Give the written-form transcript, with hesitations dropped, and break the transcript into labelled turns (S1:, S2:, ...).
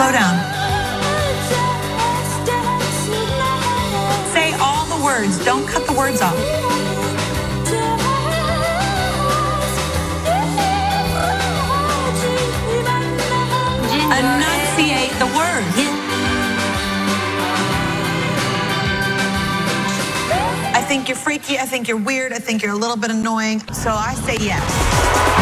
S1: Slow down. Say all the words. Don't cut the words off. Enunciate the words. I think you're freaky. I think you're weird. I think you're a little bit annoying. So I say yes.